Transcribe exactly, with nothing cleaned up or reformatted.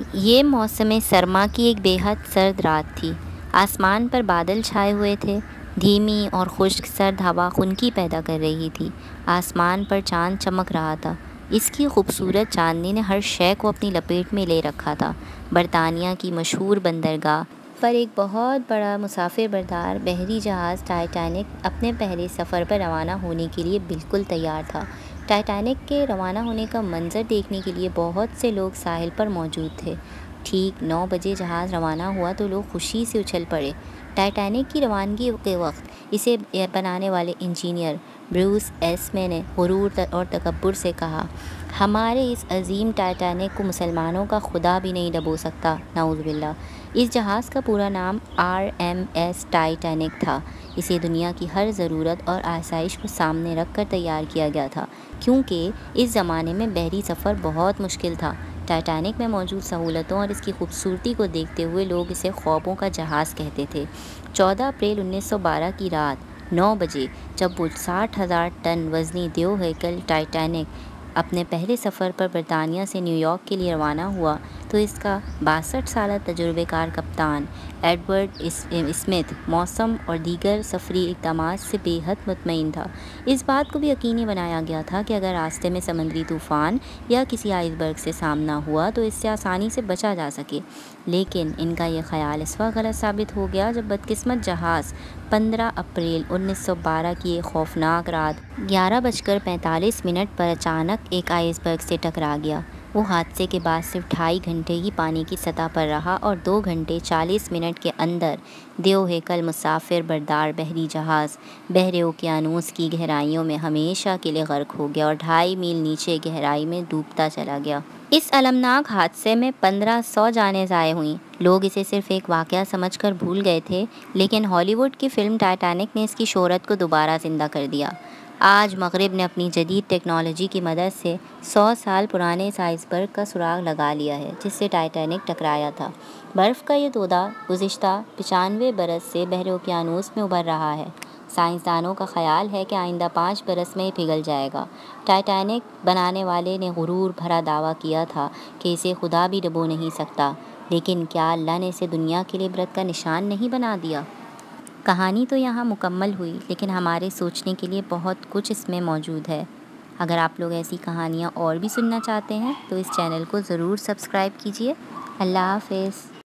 یہ موسم سرما کی ایک بے حد سرد رات تھی۔ آسمان پر بادل چھائے ہوئے تھے۔ دھیمی اور خشک سرد ہوا خنکی پیدا کر رہی تھی۔ آسمان پر چاند چمک رہا تھا۔ اس کی خوبصورت چاندنی نے ہر شے کو اپنی لپیٹ میں لے رکھا تھا۔ برطانیہ کی مشہور بندرگاہ پر ایک بہت بڑا مسافر بردار بحری جہاز ٹائٹینک اپنے پہلے سفر پر روانہ ہونے کے لیے بالکل تیار تھا۔ ٹائٹینک کے روانہ ہونے کا منظر دیکھنے کے لیے بہت سے لوگ ساحل پر موجود تھے۔ ٹھیک نو بجے جہاز روانہ ہوا تو لوگ خوشی سے اچھل پڑے۔ ٹائٹینک کی روانگی کے وقت اسے بنانے والے انجینئر بروس ایسمے نے غرور اور تکبر سے کہا، ہمارے اس عظیم ٹائٹینک کو مسلمانوں کا خدا بھی نہیں ڈبو سکتا، نعوذ باللہ۔ اس جہاز کا پورا نام آر ایم ایس ٹائٹینک تھا۔ اسے دنیا کی ہر ضرورت اور آسائش کو سامنے رکھ کر تیار کیا گیا تھا، کیونکہ اس زمانے میں بحری سفر بہت مشکل تھا۔ ٹائٹینک میں موجود سہولتوں اور اس کی خوبصورتی کو دیکھتے ہوئے لوگ اسے خوابوں کا جہاز کہتے تھے۔ چودہ اپریل انیس سو بارہ کی رات نو بجے جب وہ ساٹھ ہزار ٹن وزنی دیو ہیکل ٹائٹینک اپنے پہلے سفر پر برطانیہ سے نیو یارک کے لیے روانہ ہوا تو اس کا باسٹھ سالہ تجربہ کار کپتان ایڈورڈ اسمتھ موسم اور دیگر سفری اقدامات سے بے حد مطمئن تھا۔ اس بات کو بھی یقینی بنایا گیا تھا کہ اگر راستے میں سمندری طوفان یا کسی آئس برگ سے سامنا ہوا تو اس سے آسانی سے بچا جا سکے، لیکن ان کا یہ خیال اس وقت غلط ثابت ہو گیا جب بدقسمت جہاز پندرہ اپریل انیس سو بارہ کی ایک خوفناک رات گیارہ بج کر پینتالیس منٹ پر اچانک ایک آئس برگ سے ٹکرا گیا۔ وہ حادثے کے بعد صرف ڈھائی گھنٹے ہی پانی کی سطح پر رہا اور دو گھنٹے چالیس منٹ کے اندر دیو ہیکل مسافر بردار بحری جہاز بحر اوقیانوس کی گہرائیوں میں ہمیشہ کے لیے غرق ہو گیا اور ڈھائی میل نیچے گہرائی میں ڈوبتا چلا گیا۔ اس المناک حادثے میں پندرہ سو جانیں ضائع ہوئیں۔ لوگ اسے صرف ایک واقعہ سمجھ کر بھول گئے تھے، لیکن ہالی ووڈ کی فلم ٹائٹینک نے اس کی شہرت کو دوبارہ زندہ کر دیا۔ آج مغرب نے اپنی جدید ٹیکنالوجی کی مدد سے سو سال پرانے اس آئس برگ کا سراغ لگا لیا ہے جس سے ٹائٹینک ٹکرایا تھا۔ برف کا یہ تودہ گزشتہ پچانوے برس سے بحر اوقیانوس میں ابھر رہا ہے۔ سائنسدانوں کا خیال ہے کہ آئندہ پانچ برس میں یہ پگھل جائے گا۔ ٹائٹینک بنانے والے نے غرور بھرا دعویٰ کیا تھا کہ اسے خدا بھی ڈبو نہیں سکتا، لیکن کیا اللہ نے اسے دنیا کے لیے عبرت کا نشان نہیں بنا دیا؟ کہانی تو یہاں مکمل ہوئی، لیکن ہمارے سوچنے کے لیے بہت کچھ اس میں موجود ہے۔ اگر آپ لوگ ایسی کہانیاں اور بھی سننا چاہتے ہیں تو اس چینل کو ضرور سبسکرائب کیجیے۔ اللہ حافظ۔